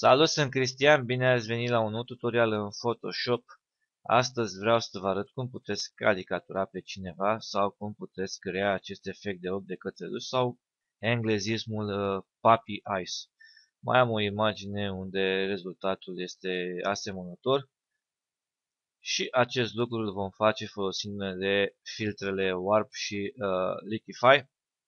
Salut, sunt Cristian, bine ați venit la un nou tutorial în Photoshop. Astăzi vreau să vă arăt cum puteți caricatura pe cineva sau cum puteți crea acest efect de ochi de cățeluș sau englezismul puppy eyes. Mai am o imagine unde rezultatul este asemănător și acest lucru îl vom face folosind de filtrele Warp și Liquify.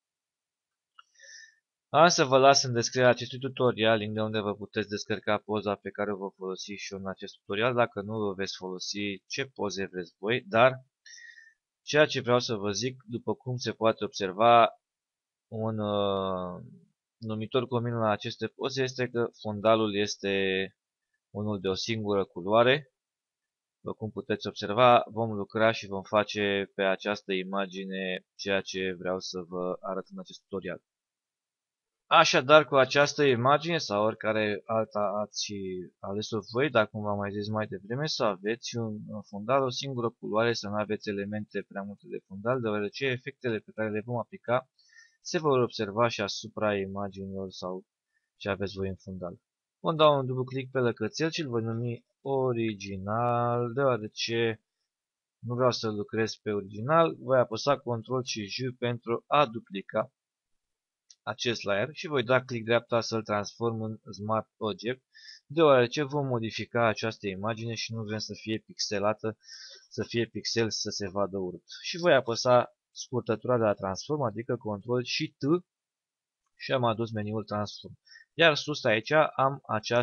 Am să vă las în descrierea acestui tutorial link de unde vă puteți descărca poza pe care o vă folosi și eu în acest tutorial. Dacă nu vă veți folosi, ce poze vreți voi, dar ceea ce vreau să vă zic, după cum se poate observa, un numitor comun la aceste poze este că fundalul este unul de o singură culoare. După cum puteți observa, vom lucra și vom face pe această imagine ceea ce vreau să vă arăt în acest tutorial. Așadar, cu această imagine sau oricare alta ați ales-o voi, dar cum v-am mai zis mai devreme, să aveți un fundal, o singură culoare, să nu aveți elemente prea multe de fundal, deoarece efectele pe care le vom aplica se vor observa și asupra imaginilor sau ce aveți voi în fundal. Vom da un dublu click pe lăcățel și îl voi numi original, deoarece nu vreau să lucrez pe original, voi apăsa Ctrl și J pentru a duplica acest layer și voi da click dreapta să-l transform în Smart Object, deoarece vom modifica această imagine și nu vrem să fie pixelată, să fie pixel să se vadă urât. Și voi apăsa scurtătura de la Transform, adică Ctrl și T și am adus meniul Transform. Iar sus aici am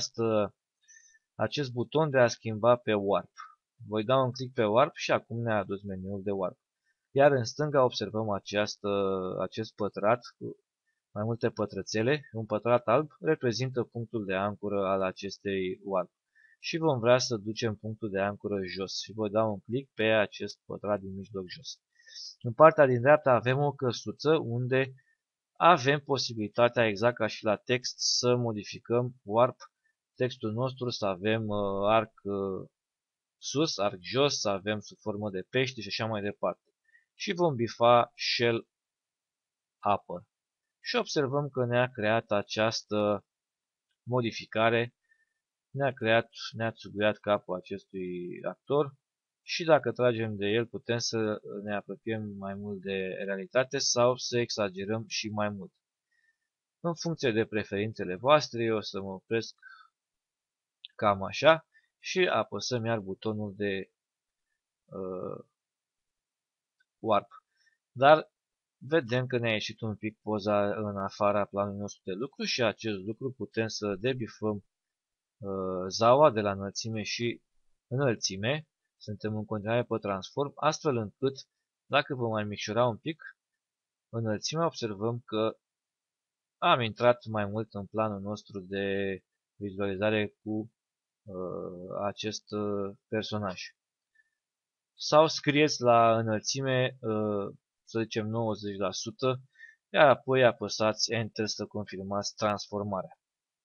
acest buton de a schimba pe Warp. Voi da un click pe Warp și acum ne-a adus meniul de Warp. Iar în stânga observăm acest pătrat cu mai multe pătrățele. Un pătrat alb reprezintă punctul de ancoră al acestei warp. Și vom vrea să ducem punctul de ancoră jos și voi da un click pe acest pătrat din mijloc jos. În partea din dreapta avem o căsuță unde avem posibilitatea, exact ca și la text, să modificăm warp textul nostru, să avem arc sus, arc jos, să avem sub formă de pește și așa mai departe. Și vom bifa shell upper. Și observăm că ne-a creat această modificare, ne-a țuguiat capul acestui actor și dacă tragem de el putem să ne apropiem mai mult de realitate sau să exagerăm și mai mult. În funcție de preferințele voastre, eu o să mă opresc cam așa și apăsăm iar butonul de Warp. Dar vedem că ne-a ieșit un pic poza în afara planului nostru de lucru și acest lucru putem să debifăm zaua de la înălțime și înălțime. Suntem în continuare pe transform, astfel încât dacă vom mai micșora un pic înălțimea, observăm că am intrat mai mult în planul nostru de vizualizare cu acest personaj. Sau scrieți la înălțime, să zicem 90%, iar apoi apăsați Enter să confirmați transformarea.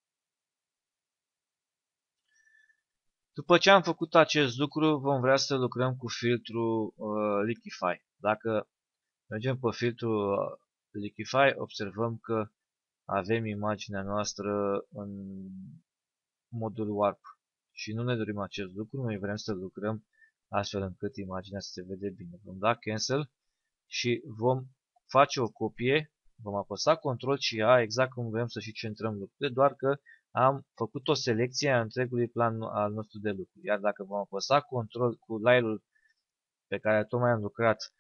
După ce am făcut acest lucru, vom vrea să lucrăm cu filtrul Liquify. Dacă mergem pe filtrul Liquify, observăm că avem imaginea noastră în modul Warp. Și nu ne dorim acest lucru, noi vrem să lucrăm astfel încât imaginea să se vede bine. Vom da Cancel și vom face o copie, vom apăsa Ctrl și A exact cum vrem să și centrăm lucrurile, doar că am făcut o selecție a întregului plan al nostru de lucru. Iar dacă vom apăsa Ctrl cu layer-ul pe care tocmai am lucrat,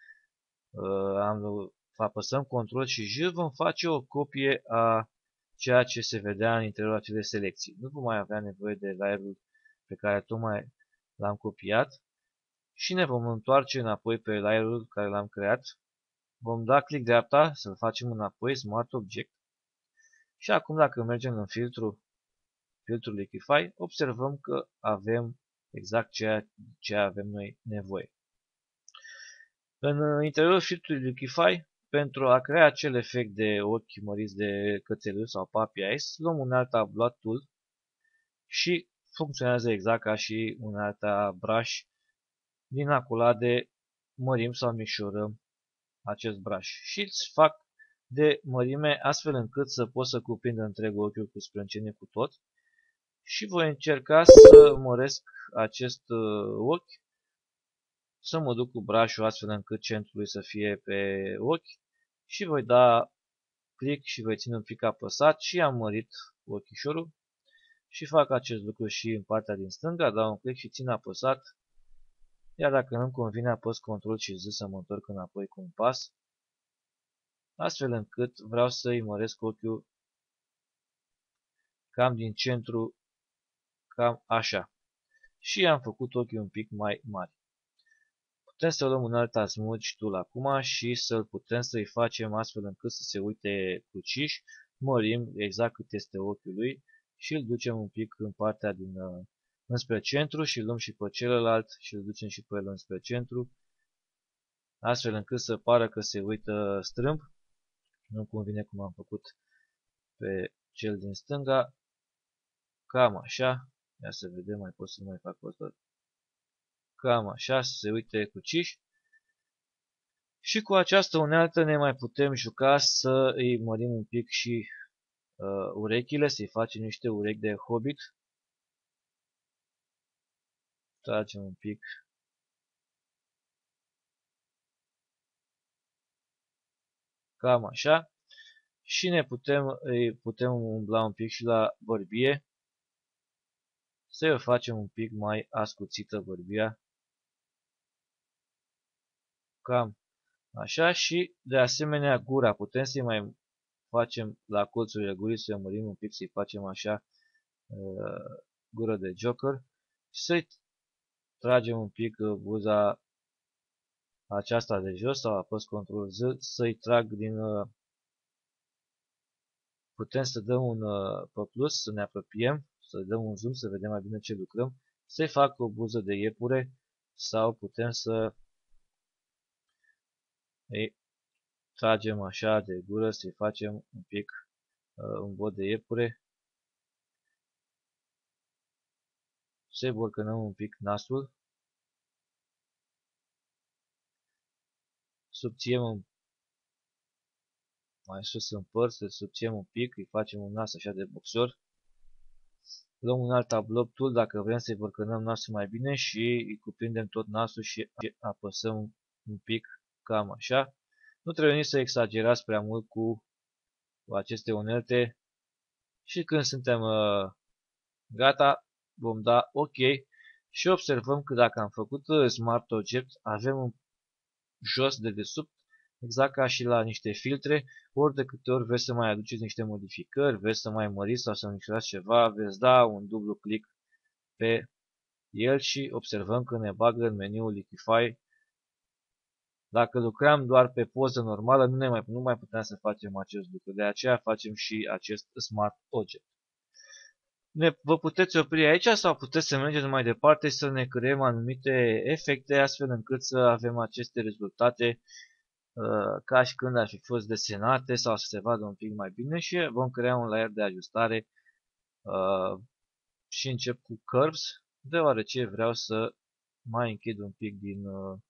apăsăm Ctrl și J, vom face o copie a ceea ce se vedea în interiorul acelei selecții. Nu vom mai avea nevoie de layer-ul pe care tocmai l-am copiat și ne vom întoarce înapoi pe layer-ul care l-am creat. Vom da click dreapta să-l facem înapoi, Smart Object. Și acum dacă mergem în filtrul Liquify, observăm că avem exact ceea ce avem noi nevoie. În interiorul filtrului Liquify, pentru a crea acel efect de ochi măriți de cățeluș sau puppy eyes, luăm un alt tablet tool și funcționează exact ca și un alt brush din aculade, mărim sau micșorăm acest brush și îți fac de mărime astfel încât să pot să cuprind întregul ochiul cu sprâncene cu tot Și voi încerca să măresc acest ochi, să mă duc cu brașul astfel încât centrul să fie pe ochi și voi da click și voi ține un pic apăsat și am mărit ochișorul și fac acest lucru și în partea din stânga, dau un click și țin apăsat, iar dacă nu-mi convine apăs Ctrl și Z să mă întorc înapoi cu un pas, astfel încât vreau să-i măresc ochiul cam din centru, cam așa. Și am făcut ochii un pic mai mari. Putem să luăm un alt Smudge Tool acum și să-i facem astfel încât să se uite cruciș, mărim exact cât este ochiul lui și îl ducem un pic în partea din înspre centru și îl luăm și pe celălalt și îl ducem și pe el înspre centru, astfel încât să pară că se uită strâmb. Nu convine cum am făcut pe cel din stânga, cam așa. Ia să vedem, mai pot să mai fac o dată. Cam așa, să se uite cruciș. Și cu această unealtă ne mai putem juca să îi mărim un pic și urechile, să-i facem niște urechi de hobbit. Tragem un pic. Cam așa. Și îi putem umbla un pic și la bărbie. Să o facem un pic mai ascuțită bărbia. Cam așa și de asemenea gura. Putem să-i mai facem la colțurile gurii, să-i mărim un pic, să-i facem așa gură de Joker. Și să-i tragem un pic buza aceasta de jos sau apăs Ctrl Z, să-i trag din... Putem să dăm un pe plus, să ne apropiem, să dăm un zoom, să vedem mai bine ce lucrăm, să-i fac o buză de iepure sau putem să îi tragem așa de gură, să-i facem un pic un bot de iepure, să-i borcănăm un pic nasul, subțiem mai sus în păr, să subțiem un pic, îi facem un nas așa de boxer. Luăm un alt tablob tool dacă vrem să-i borcănăm nasul mai bine și îi cuprindem tot nasul și apăsăm un pic cam așa. Nu trebuie nici să exagerați prea mult cu aceste unelte și când suntem gata vom da OK și observăm că dacă am făcut Smart Object avem un jos de desubt, exact ca și la niște filtre, ori de câte ori vreți să mai aduceți niște modificări, vreți să mai măriți sau să micșorați ceva, veți da un dublu click pe el și observăm că ne bagă în meniul Liquify. Dacă lucram doar pe poză normală, nu mai puteam să facem acest lucru, de aceea facem și acest Smart Object. Vă puteți opri aici sau puteți să mergeți mai departe să ne creăm anumite efecte astfel încât să avem aceste rezultate ca și când ar fi fost desenate sau să se vadă un pic mai bine și vom crea un layer de ajustare și încep cu curves, deoarece vreau să mai închid un pic din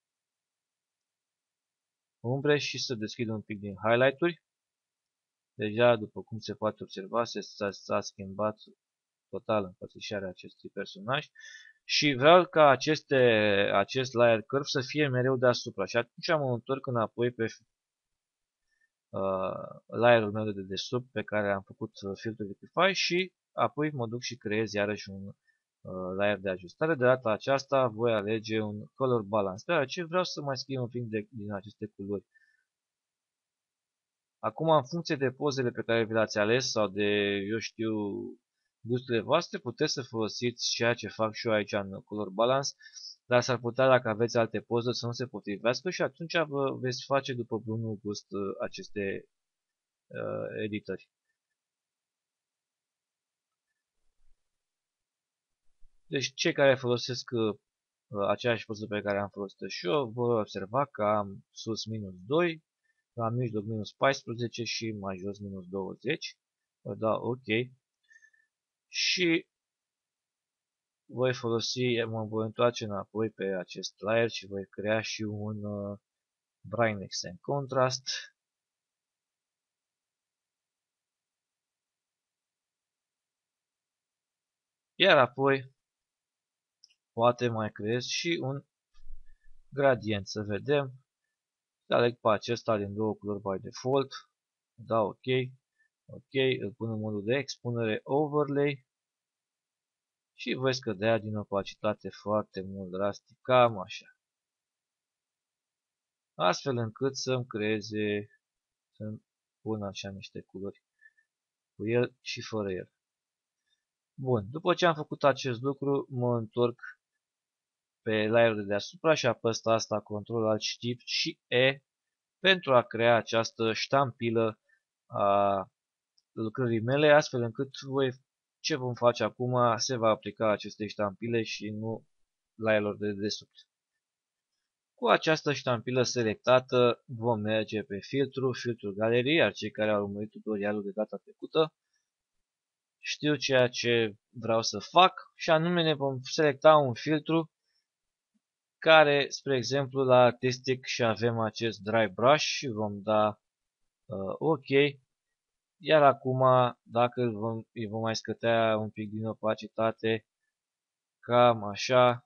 umbre și să deschid un pic din highlight-uri. Deja, după cum se poate observa, s-a schimbat total înfățișarea acestui personaj și vreau ca acest layer curve să fie mereu deasupra și atunci mă întorc înapoi pe layerul meu de dedesubt pe care am făcut filtrul Liquify și apoi mă duc și creez iarăși un layer de ajustare. De data aceasta voi alege un color balance, deoarece vreau să mai schimb un pic din aceste culori. Acum, în funcție de pozele pe care vi le-ați ales sau de, eu știu, gusturile voastre, puteți să folosiți ceea ce fac și eu aici în color balance, dar s-ar putea, dacă aveți alte poze, să nu se potrivească și atunci vă veți face după bunul gust aceste editări. Deci cei care folosesc aceeași poză pe care am folosit și eu, vor observa că am sus minus 2, la mijloc minus 14 și mai jos minus 20. Vă dau OK. Și mă voi întoarce înapoi pe acest layer și voi crea și un Brightness and Contrast. Iar apoi poate mai creez și un gradient, să vedem. Aleg pe acesta din două culori by default, dau OK, OK, îl pun în modul de expunere overlay și voi scădea din opacitate foarte mult drastic, cam așa. Astfel încât să-mi creeze, să-mi pun așa niște culori cu el și fără el. Bun, după ce am făcut acest lucru, mă întorc pe layerul de deasupra și apăs asta Ctrl Alt Shift și E pentru a crea această ștampilă a lucrării mele, astfel încât ce vom face acum se va aplica acestei ștampile și nu layerul de dedesubt. Cu această ștampilă selectată vom merge pe filtru galerie, iar cei care au urmărit tutorialul de data trecută știu ceea ce vreau să fac și anume ne vom selecta un filtru care, spre exemplu, la Artistic și avem acest Dry Brush și vom da OK. Iar acum, dacă îi vom mai scădea un pic din opacitate, cam așa,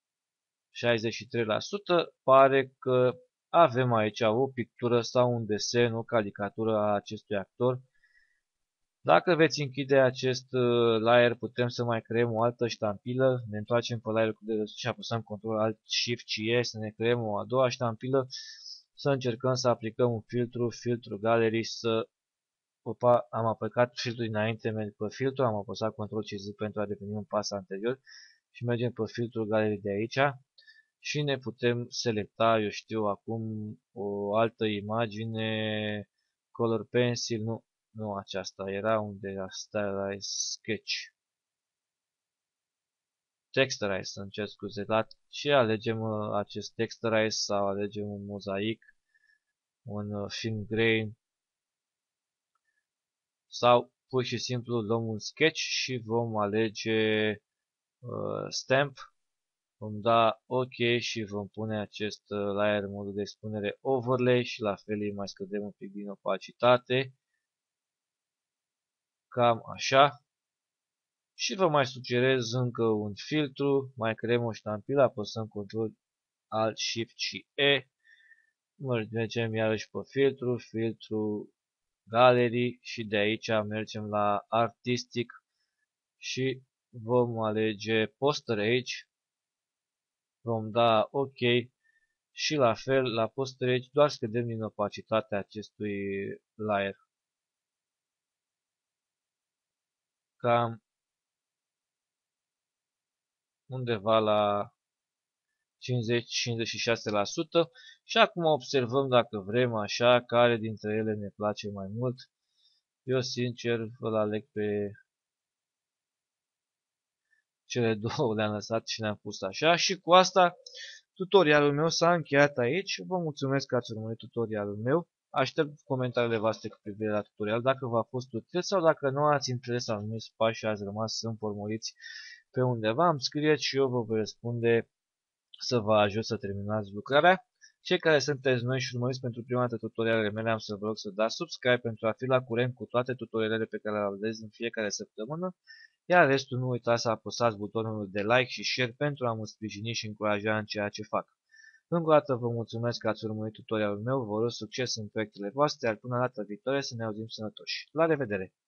63%, pare că avem aici o pictură sau un desen, o caricatură a acestui actor. Dacă veți închide acest layer, putem să mai creăm o altă ștampilă. Ne întoarcem pe layerul de desubt și apăsăm Ctrl Alt Shift și E să ne creăm o a doua ștampilă. Să încercăm să aplicăm un filtru Gallery, Opa, am aplicat filtrul dinainte, merg pe filtru, am apăsat Ctrl și Z pentru a deveni un pas anterior și mergem pe filtrul Gallery de aici și ne putem selecta, eu știu, acum o altă imagine, Color Pencil, nu aceasta, era unde era Stylize Sketch. Texturize, să-mi cer scuze, și alegem acest Texturize sau alegem un mozaic, un film grain, sau pur și simplu luăm un sketch și vom alege stamp, vom da OK și vom pune acest layer în modul de expunere overlay și la fel îi mai scădem un pic din opacitate, cam așa. Și vă mai sugerez încă un filtru, mai creăm o ștampilă, apăsăm Ctrl Alt Shift și E, mergem iarăși pe filtru Gallery și de aici mergem la Artistic și vom alege Poster Age, vom da OK și la fel la Poster Age doar scădem din opacitatea acestui layer. Cam undeva la 50-56% și acum observăm dacă vrem așa care dintre ele ne place mai mult. Eu sincer îl aleg pe cele două, le-am lăsat și le-am pus așa și cu asta tutorialul meu s-a încheiat aici. Vă mulțumesc că ați urmărit tutorialul meu. Aștept comentariile voastre cu privire la tutorial, dacă v-a fost util sau dacă nu ați înțeles anumiți pași și ați rămas împormoriți pe undeva, îmi scrieți și eu vă voi răspunde să vă ajut să terminați lucrarea. Cei care sunteți noi și urmăriți pentru prima dată tutorialele mele, am să vă rog să dați subscribe pentru a fi la curent cu toate tutorialele pe care le vedeți în fiecare săptămână, iar restul nu uitați să apăsați butonul de like și share pentru a mă sprijini și încuraja în ceea ce fac. Încă o dată vă mulțumesc că ați urmărit tutorialul meu, vă urez succes în proiectele voastre, iar până data viitoare să ne auzim sănătoși. La revedere!